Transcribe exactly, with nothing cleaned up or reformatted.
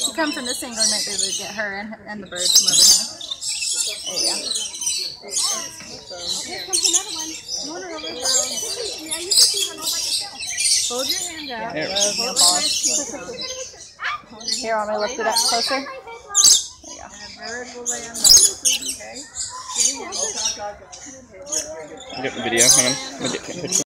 You come from this angle, you might be able to get her and, and the bird from over here. There you go. Here comes another one. You want her over here? Yeah, you can see her all by yourself. Hold your hand out. Here. Here, want me to lift it up closer? There you go. And a bird will land on it. Okay? I'm getting the video. Hang on. I'm gonna get a picture.